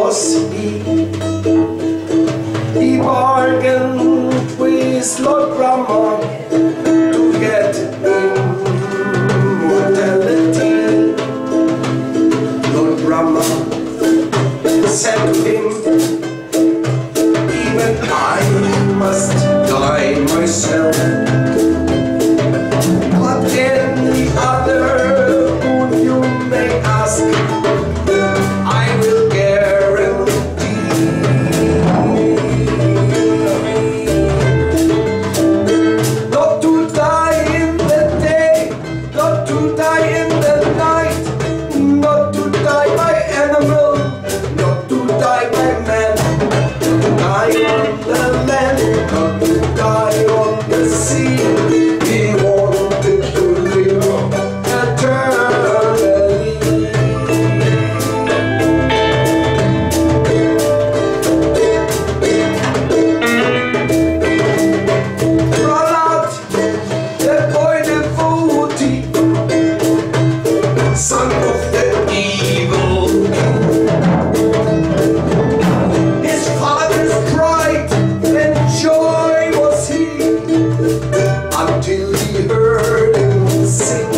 was he bargained with Lord Brahma to get immortality. Lord Brahma said to him, even I must die myself, but any other good you may ask, I will guarantee. Not to die in the day, not to die in the night, not to die by animal, not to die by man, not to die on the land, not to die on the sea. He wanted to live eternally. Prahlad, the boy devotee, son of the evil king. His father's pride and joy was he, until he heard him sing.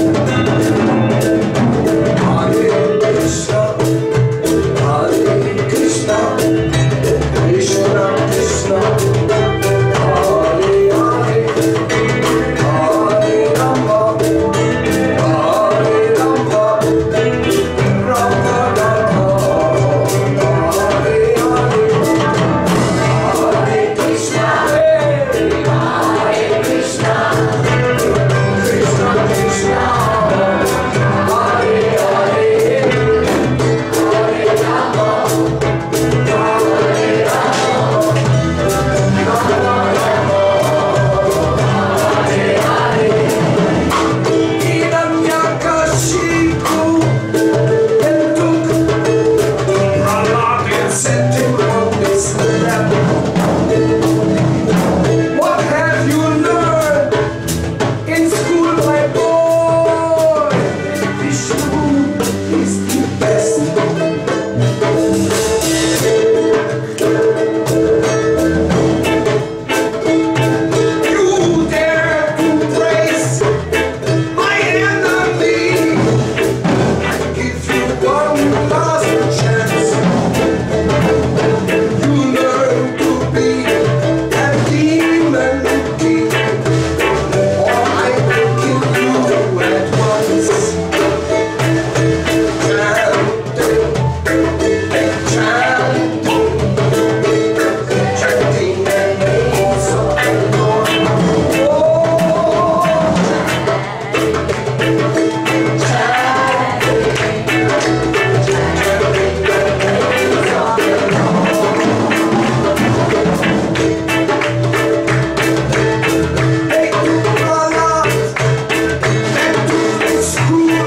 Hare Krishna, Hare Krishna, Krishna Krishna, Hare Hare, Hare Rama, Hare Rama, Rama Rama, Hare Hare, Hare Krishna, Hare Krishna, Krishna Krishna, Hare Hare, Hare Rama, Hare Hiranyakashipu then took Prahlad and set him on his lap. What have you learned in school, my boy? Vishnu is the best. You dare to praise my enemy? I give you one last chance. You learn to be a demon king, or I will kill you at once. Chanting the names of the Lord. Oh, they took Prahlad and to the school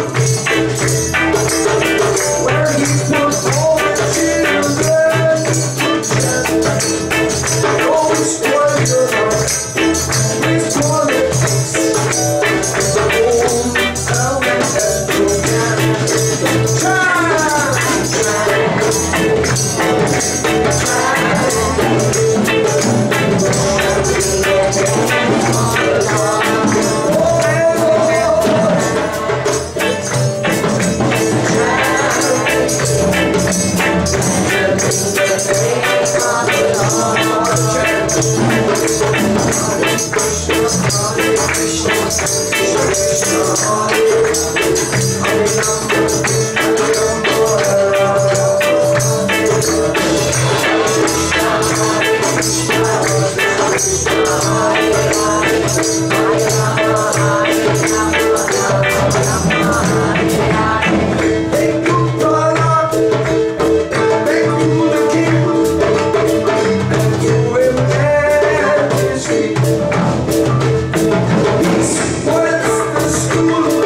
where he put all the children to chant. Those were with politics, the whole town had began. They took Prahlad back to the king and threw him at his feet. He sweats the school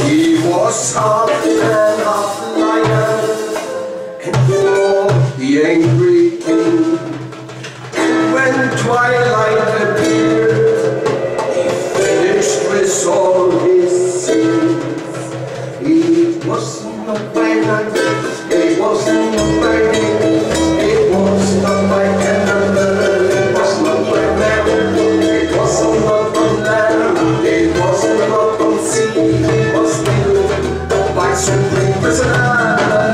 He was half man, half lion, and war the angry king. And when twilight appeared, he finished with all his sins. It was not by night, it was not by day, it was not by candle, it was not by man, it was not on land, it was not on sea, it was still by supreme prisoner.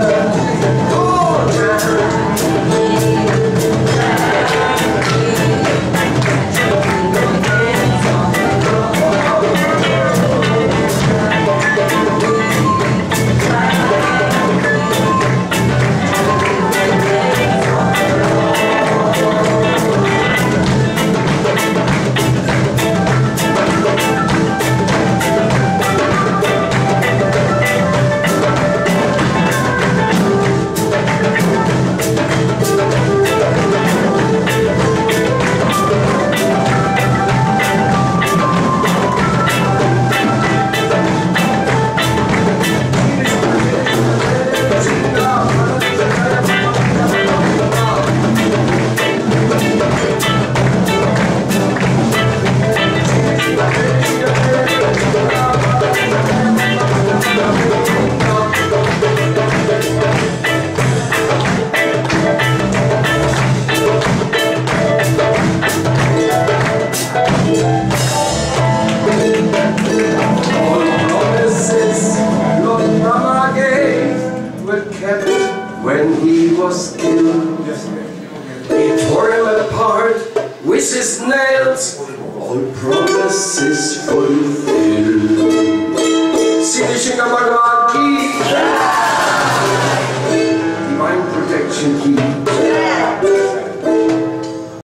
When he was killed, he tore him apart with his nails, all promises fulfilled.